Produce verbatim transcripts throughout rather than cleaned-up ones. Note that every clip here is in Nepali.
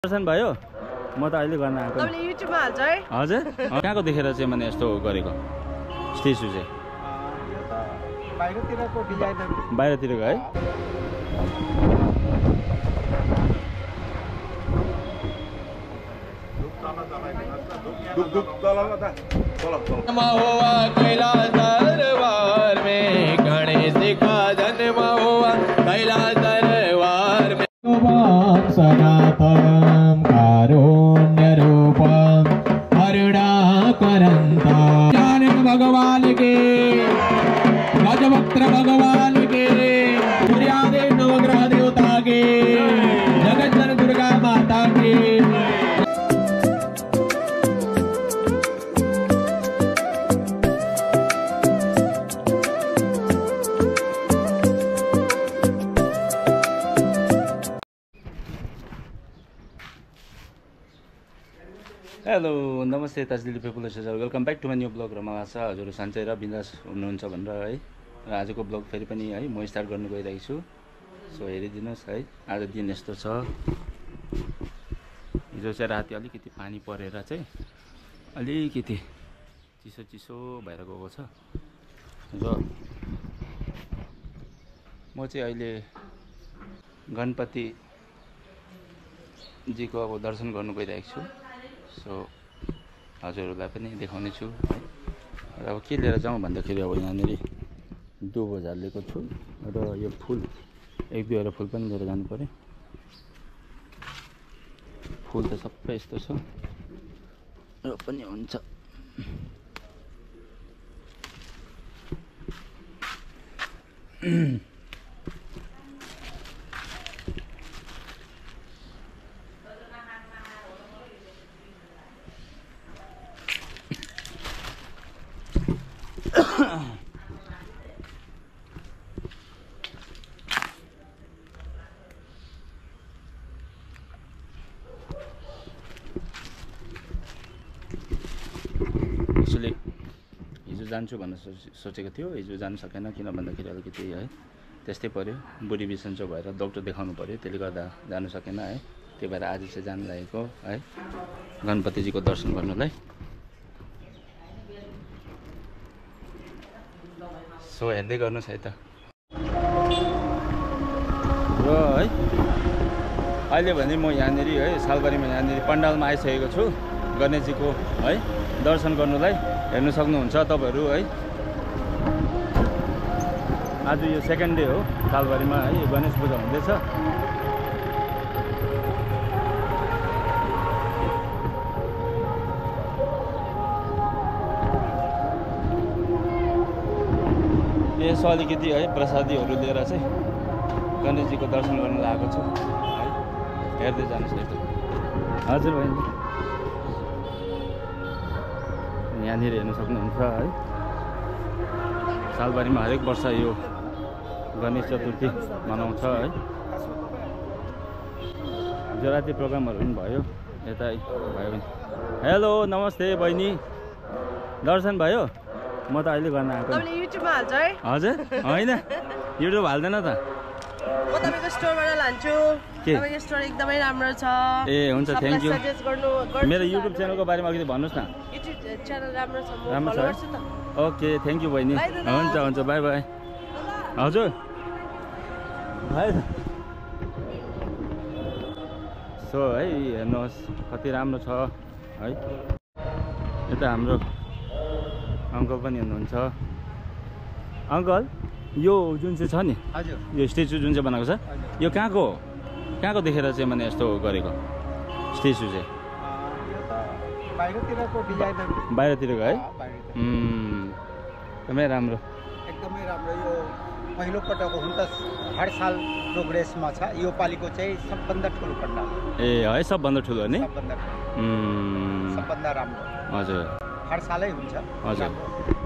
दर्शन भयो म त अहिले गर्न आएको तपाईले युट्युबमा हाल्छ है हजुर कहाँको देखेर चाहिँ मैले यस्तो गरेको स्टेजु चाहिँ यो त बाहिरतिरको डिजाइनर बाहिरतिरको है कैलाश दरबार में गणेश का जन्म हुआ कैलाश दरबार में सनातनम कारुण्य रूपम करुणाकरंता जानक भगवान के गजवक्त्र भगवान के सूर्यादेव नवग्रह देवता के जगत जन दुर्गा माता के हेलो नमस्ते ताजदिली people welcome back to my new blog र मलाई आशा हजुर सन्चै र बिन्दास हुनुहुन्छ भनेर है र आजको ब्लग फेरि पनि है म स्टार्ट गर्नु गइरहेको छु सो हेरिदिनुहोस् है आज दिन यस्तो छ हिजो चाहिँ राति अलिकति पानी परेर चाहिँ अलिकति चिसो चिसो भएर गएको छ र म चाहिँ अहिले गणपतिजीको अब दर्शन गर्नु गइरहेको छु सो हजुरहरूलाई पनि देखाउने छु है र अब के लिएर जाउँ भन्दाखेरि अब यहाँनिर दुबो झालिएको छु र यो फुल एक दुईवटा फुल पनि लिएर जानु पऱ्यो फुल त सबै यस्तो छ र पनि हुन्छ एक्चुअली हिजो जान्छु भनेर सोचेको थियो हिजो जानु सकेन किन भन्दाखेरि अलिकति है त्यस्तै पऱ्यो बुढी बिसन्चो भएर डक्टर देखाउनु पऱ्यो त्यसले गर्दा जानु सकेन है त्यही भएर आज चाहिँ जानु लागेको है गणपतिजीको दर्शन गर्नुलाई सो हेर्दै गर्नुहोस् है त र है अहिले भने म यहाँनिर है सालबारीमा यहाँनिर पण्डालमा आइसकेको छु गणेशजीको है दर्शन गर्नुलाई हेर्नु सक्नुहुन्छ तपाईँहरू है आज यो सेकेन्ड डे हो सालबारीमा है यो गणेश पूजा हुँदैछ यसो अलिकति है प्रसादीहरू लिएर चाहिँ गणेशजीको दर्शन गर्न लागेको छु है हेर्दै जानुहोस् है त हजुर बहिनी यहाँनिर हेर्नु सक्नुहुन्छ है सालबारीमा हरेक वर्ष यो गणेश चतुर्थी मनाउँछ है जो राति प्रोग्रामहरू पनि भयो यता भयो भने हेलो नमस्ते बहिनी दर्शन भयो म त अहिले गर्न आएको तपाईले युट्युबमा हाल्छ है हजुर होइन युट्युब हाल्दैन त म तपाईको स्टोरबाट लान्छु के? तपाईको स्टोर एकदमै राम्रो छ ए हुन्छ थ्याङ्क यू सजेस्ट गर्नु गर्नु मेरो युट्युब च्यानलको बारेमा अलिकति भन्नुहोस् न युट्युब च्यानल राम्रो छ म राम्रो छ फलो है? गर्छु त ओके थ्याङ्क यू बहिनी बाई दादा। हुन्छ हुन्छ बाई बाई हजुर भाइ सो है हेर्नुहोस् कति राम्रो छ है यता हाम्रो अङ्कल पनि हुनुहुन्छ अङ्कल यो जुन चाहिँ छ नि हजुर यो स्टेचु जुन चाहिँ बनाएको छ यो कहाँको हो कहाँको देखेर चाहिँ मैले यस्तो गरेको स्टेचु चाहिँ यो त बाहिरतिरको डिजाइनर बाहिरतिरको है बाहिरतिर उम्, एकदमै राम्रो एकदमै राम्रो यो पहिलो पटक हुन त हर साल प्रोग्रेसमा छ यो पालिको चाहिँ सबभन्दा ठुलो पण्डाल ए है सबभन्दा ठुलो नि सबभन्दा ठुलो, उम्, सबभन्दा राम्रो हजुर हर सालै हुन्छ हजुर। राम्रो।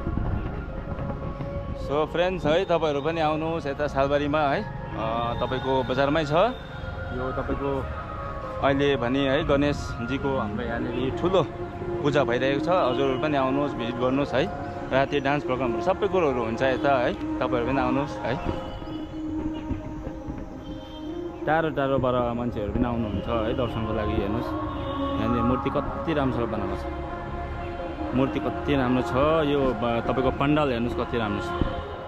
सो फ्रेन्ड्स है तपाईँहरू पनि आउनुहोस् यता सालबारीमा है तपाईँको बजारमै छ यो तपाईँको अहिले भने है गणेशजीको हाम्रो यहाँनिर ठुलो पूजा भइरहेको छ हजुरहरू पनि आउनुहोस् भिजिट गर्नुहोस् है राति डान्स प्रोग्रामहरू सबै कुरोहरू हुन्छ यता है तपाईँहरू पनि आउनुहोस् है टाढो टाढोबाट मान्छेहरू पनि आउनुहुन्छ है दर्शनको लागि। हेर्नुहोस् यहाँनिर मूर्ति कति राम्रोसँग बनाएको छ, मूर्ति कति राम्रो छ। यो तपाईँको पण्डाल हेर्नुहोस् कति राम्रो छ।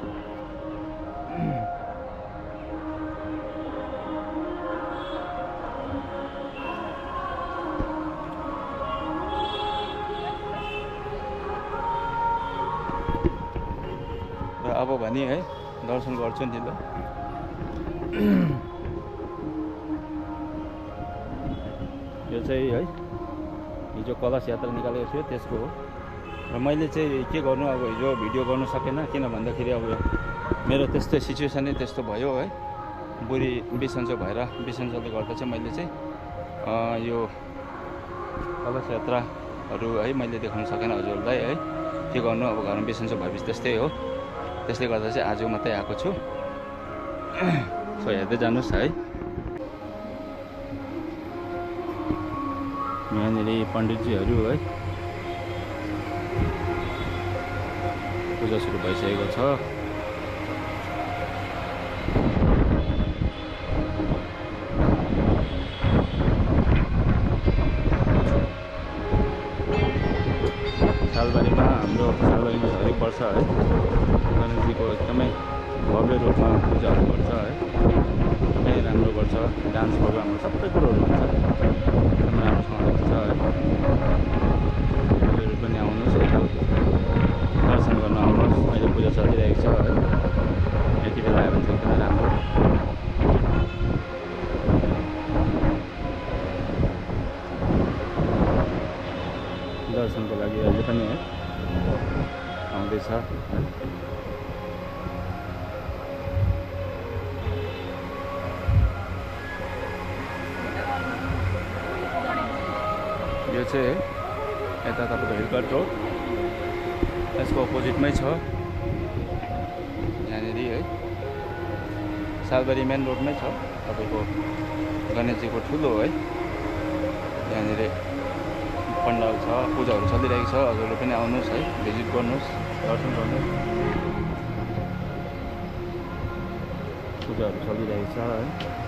अब भने है दर्शन गर्छु नि ल। यो चाहिँ है हिजो कलश यात्रा निकालेको थियो त्यसको हो। र मैले चाहिँ के गर्नु अब हिजो भिडियो गर्नु सकेन, किन भन्दाखेरि अब मेरो त्यस्तै सिचुएसन नै त्यस्तो भयो है। बुढी बिसन्चो भएर बिसन्चोले गर्दा चाहिँ मैले चाहिँ यो कलश यात्राहरू है मैले देखाउन सकेन हजुरहरूलाई है। के गर्नु अब घरमा बिसन्चो भएपछि त्यस्तै हो। त्यसले गर्दा चाहिँ आज मात्रै आएको छु। सो हेर्दै जानुहोस् है। यहाँनिर पण्डितजीहरू है पूजा सुरु भइसकेको छ। सालबारीमा हाम्रो सालबारीमा हरेक वर्ष है गणेशजीको एकदमै भव्य रूपमा पूजाहरू गर्छ है। एकदमै राम्रो गर्छ, डान्स प्रोग्रामहरू सबै कुरोहरू हुन्छ, एकदमै राम्रोसँग हुन्छ है। तपाईँहरू पनि आउनुहोस्, एकताल दर्शन गर्न आउनुहोस्। अहिले पूजा चलिरहेको छ है, यति बेला आयो भने चाहिँ एकदमै राम्रो। दर्शनको लागि अहिले पनि है आउँदैछ। यो चाहिँ यता तपाईँको हिलकट रोड यसको अपोजिटमै छ। यहाँनिर है सालबारी मेन रोडमै छ तपाईँको गणेशजीको ठुलो है। यहाँनिर पण्डाल छ, पूजाहरू चलिरहेको छ। हजुरहरू पनि आउनुहोस् है, भिजिट गर्नुहोस्, दर्शन गर्नुहोस्। पूजाहरू चलिरहेको छ है।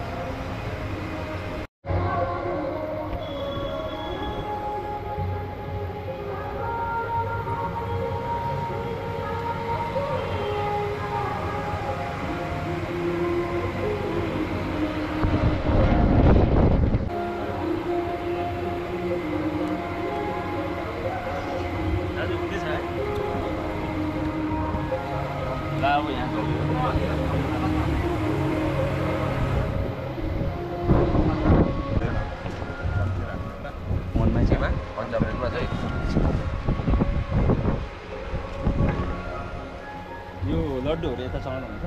अब यहाँ मनमै छ पन्जाबमा चाहिँ यो लड्डुहरू यता चलाउनु हुन्छ।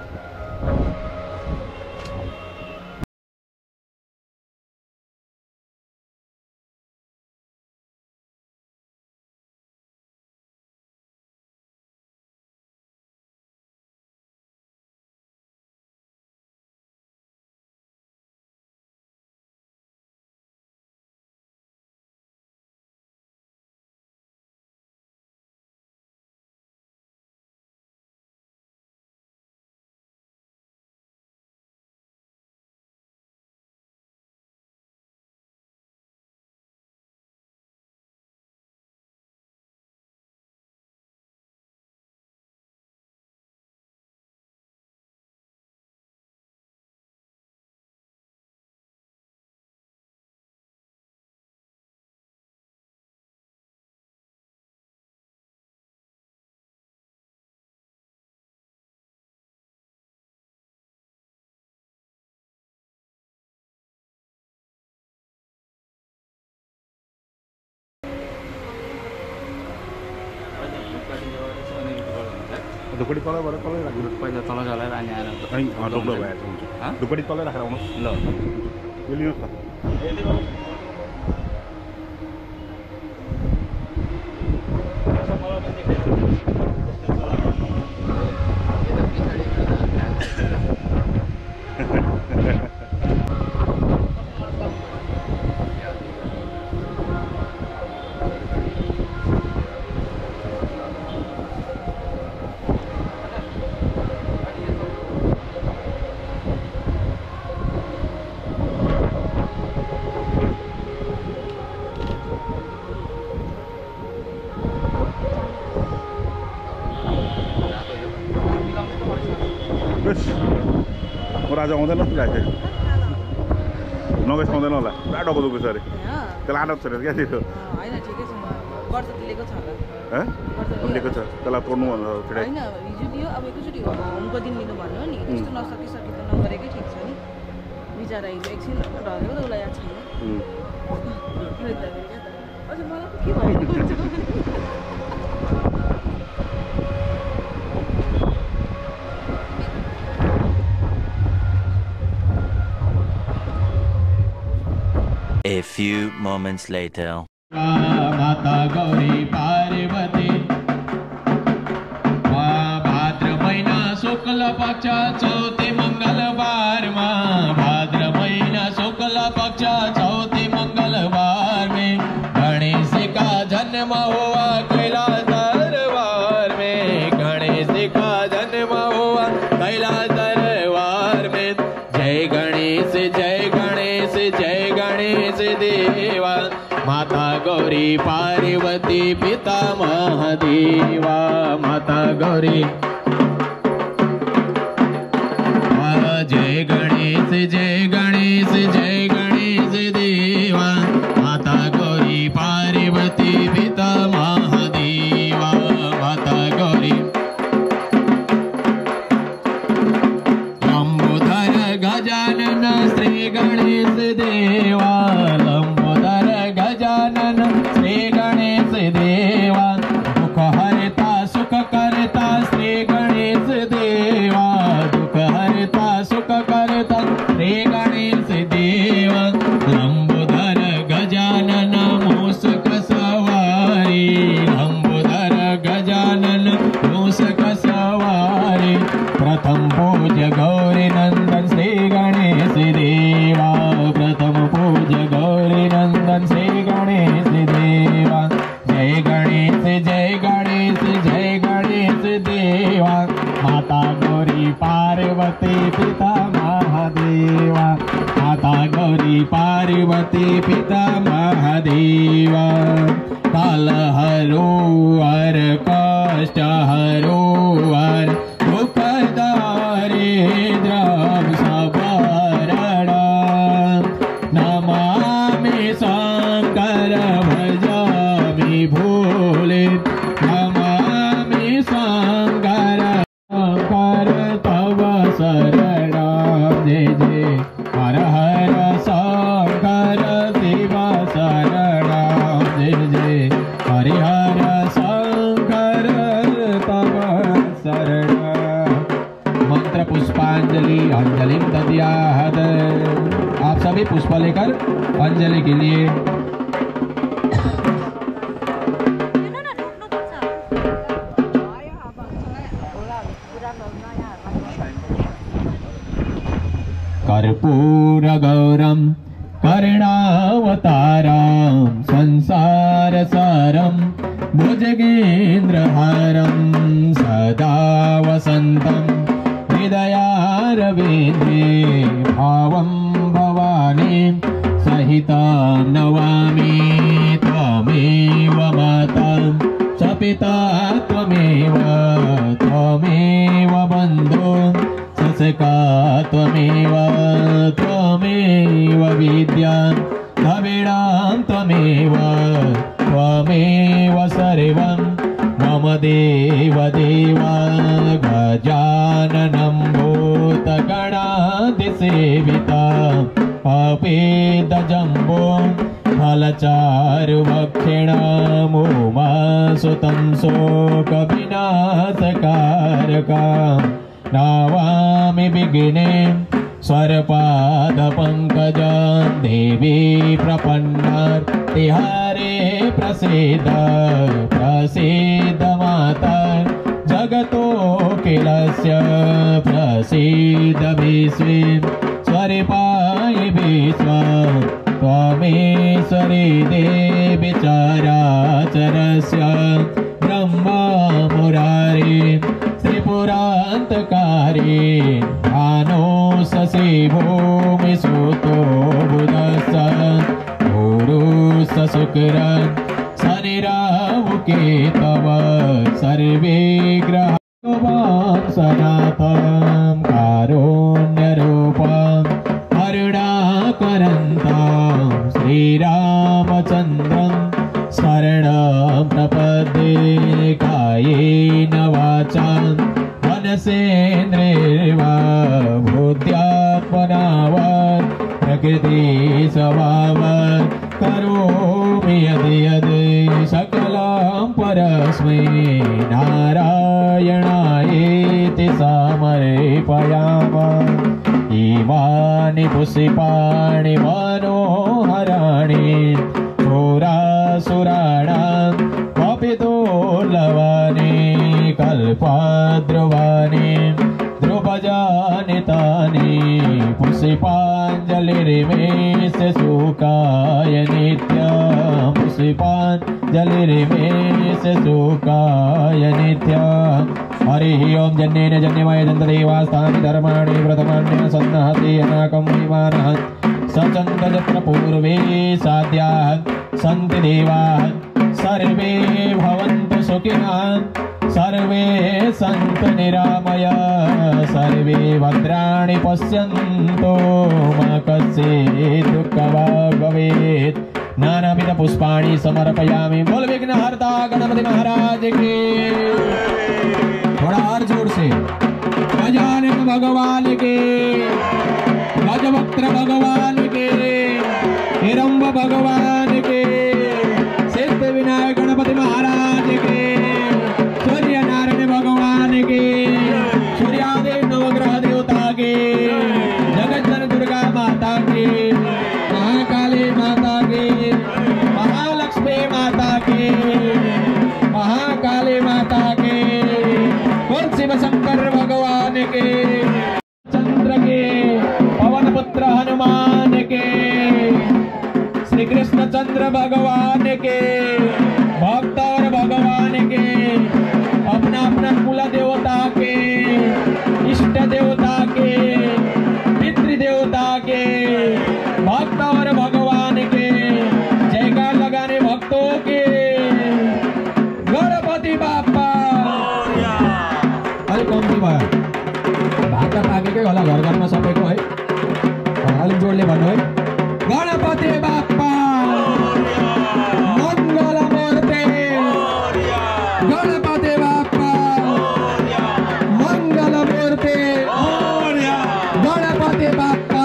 ढुकुटी तलै भएर तलै राख्नु पहिला तल चलाएर अनि आएर डुब्लो भएछ हुन्छ ढुकुटी तलै राखेर आउनुहोस् ल यो लिनुहोस् न। आज आउँदैन जस्तो लाग्छ नगएपछि आउँदैन होला पुरा टाउको दुख्छ अरे त्यसलाई आदत छैन क्या त्यो होइन ठिकै छ गर्छ लिएको छ होला लिएको छ त्यसलाई तोड्नु छिटै होइन हिजो दियो अब एकैचोटि होमको दिन दिनु भन्नु नि त्यस्तो नसकिसके त नगरेकै ठिक छ नि बिचरा हिजो एकछिन ढलेको त उसलाई याद छैन अझ मलाई के भयो A few moments later. माता गौरी पार्वती भाद्र महिना शुक्ल पक्ष चौथी मंगलवार में भाद्र महिना शुक्ल पक्ष चौथी मंगलवार में गणेश का जन्म हुआ कैलाश दरबार में गणेश का जन्म हुआ कैलाश दरबार में जय गणेश जय गणेश जय गणेश देवा माता गौरी पार्वती पिता महादेवा माता गौरी जय गणेश जय गणेश जय गणेश देवा माता गौरी पार्वती पिता महादेवा माता गौरी लंबोदर गजानन श्री गणेश देवा लंबोदर गजानन श्री गणेश देवा दुख हरता सुख करता श्री गणेश देवा दुख हरता सुख करता श्री गणेश देवा लंबोदर गजानन मूषक सवारी लंबोदर गजानन मूषक सवारी प्रथम पूज्य गौरी नंदन श्री गणेश देवा प्रथम पूज्य गौरी नंदन श्री गणेश देवा जय गणेश जय गणेश जय गणेश देवा माता गौरी पार्वती पिता महादेवा माता गौरी पार्वती पिता महादेवा काल हरो हर कष्ट हरो हर दुख दारिद्र सबरण नमामि शंकर भजामि भोले नमामि शंकर शंकर तव शरण जय जय हर हर शंकर शिव शरण जय जय हरिहर शंकर तव शरण मंत्र पुष्पांजलि अंजलि दद्यात् आप सभी पुष्प लेकर अंजलि के लिए कर्पूर गौरम कर्णावतारम संसार सारम भुजगेन्द्रहारम सदा वसंतम हृदयारविन्दे भावं भवानी सहितां नमामि त्वमेव माता च पिता त्वमेव त्वमेव बन्धु सखा त्वमेव त्वमेव विद्या द्रविणां त्वमेव त्वमेव सर्वं मम देव देवा गजाननं भूतगणाधिसेविता अपेदजम्बो फलचारुभक्षिणामुमासुतं शोकविनाशकारका नावामि विघ्ने स्वरपादपङ्कजां देवी प्रपन्नार्तिहारे प्रसीद प्रसीद माता जगतोऽखिलस्य प्रसीद विश्वे स्वरिपाहि विश्व त्वमेश्वरी देवी चराचरस्य ब्रह्मा मुरारी त्रिपुरान्तकारी भानो शशि भूमि सुतो बुधस्य पुरुष शुक्र शनिराहु केतव सर्वे ग्रहाः सनातनं कारुण्यरूप श्रीरामचन्द्रं शरणं प्रपद्ये कायेन वाचा मनसेन्द्रियर्वा बुद्ध्यात्मना वा प्रकृति स्वभावात् करोमि यदि यदि सकलं परस्मै नारायणायेति समर्पयामः। इमानि पुष्पाणि मनोहराणि सुरासुराणां कपितोर्लवानि कल्पद्रुवानि ध्रुवजानि तानि पुष्पाञ्जलिर्मे सुखाय नित्यं पुष्पाञ्जलिर्मे सुखाय नित्यं। हरिः ओं जन्येन जन्यमय जन्तदेवास्तानि धर्माणि व्रतमान्य सन्नहति अनाकं विमानः सचन्त यत्र पूर्वे साध्याः सन्ति देवाः सर्वे भवन्तु सुखिनः सर्वे सन्तु निरामयाः सर्वे भद्राणि पश्यन्तु मा कश्चित् दुःखभाग् भवेत्। नानाविध पुष्पाणि समर्पयामि। बोल विघ्नहर्ता गणपति महाराज की। थोड़ा और जोर से। गजानन भगवान के, गजवक्त्र भगवान के, हिरंब भगवान के, सिद्ध विनायक गणपति महाराज के, सूर्य नारायण भगवान के, सूर्यादेव नवग्रह देवता के, जगत दुर्गा माता के, महाकाली माता के, महालक्ष्मी माता के, महाकाली माता के, शिव शंकर भगवान के, चंद्र के, पवन पुत्र हनुमान के, श्री कृष्ण चंद्र भगवान के, भक्त और भगवान के, अपना अपना कुल देवता के, इष्ट देवता के, पितृ देवता के, भक्त और भगवान के, जयकार लगाने भक्तों के। गणपति बाप्पा कौन सी बात भात पाके के होला घर घरमा सबैको है अलिक जोडले भन्नु है। गणपति बाप्पा मङ्गल मूर्ति गणपति बाप्पा मङ्गल मूर्ति गणपति बाप्पा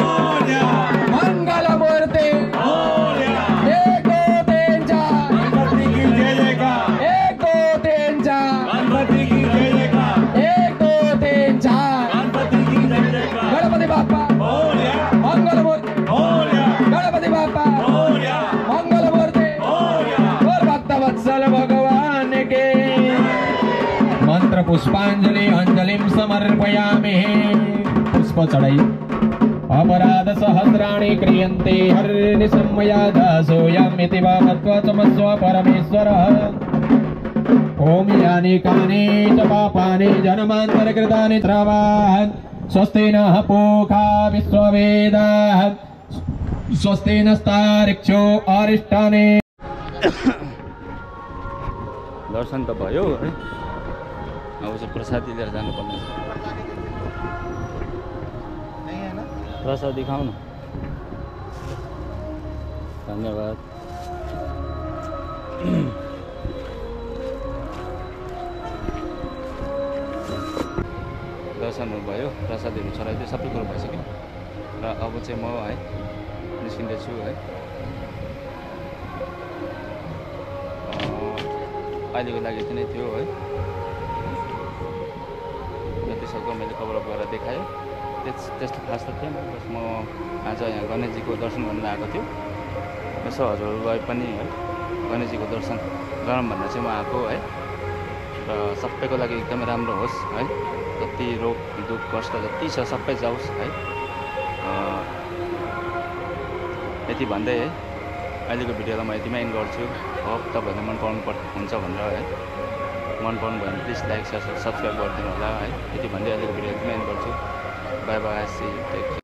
मङ्गल मूर्ति। एक दो तीन चार गणपति की जय जयकार। एक दो तीन चार गणपति की जय जयकार। एक दो तीन चार गणपति बाप्पा मंगल मूर्ति गणपति बाप्पा मंगल मूर्ति और भक्त वत्सल भगवान के। मंत्र पुष्पांजलि अंजलिं समर्पयामि। पुष्प चढ़ाई। अपराध सहस्राणि क्रियन्ते हर्निशं मया दासोऽयमिति वा मत्वा चमस्व परमेश्वरः। ओम यानि कानि च पापानि जन्मान्तरकृतानि श्रवान् स्वस्ति नः पूषा विश्ववेदाः स्वस्ति नस्तार्क्ष्यो अरिष्टानि। दर्शन त भयो है। अब चाहिँ प्रसादी लिएर जानुपर्ने छ। प्रसाद दिखाऊ न। धन्यवाद। दर्शनहरू भयो, प्रसादहरू चढाइदियो, सबै कुरो भइसक्यो र अब चाहिँ म है निस्किँदैछु है। अहिलेको लागि यति नै थियो है। जति सक्दो मैले कभरअप गरेर देखाएँ। त्यस त्यस्तो खास त थिएन। बस म आज यहाँ गणेशजीको दर्शन गर्न आएको थियो। यसो हजुरहरूलाई पनि है गणेशजीको दर्शन गरौँ भनेर चाहिँ म आएको है। र सबैको लागि एकदमै राम्रो होस् है। जति रोग दुःख कष्ट जति छ सबै जाओस् है। यति भन्दै है अहिलेको भिडियोलाई म यतिमै एन्ड गर्छु। होप तपाईँहरूले मन पराउनु पर् हुन्छ भनेर है। मन पराउनु भयो भने प्लिज लाइक सेयर सब्सक्राइब गरिदिनु होला है। यति भन्दै अहिलेको भिडियो यतिमै एन्ड गर्छु। Bye bye see take care.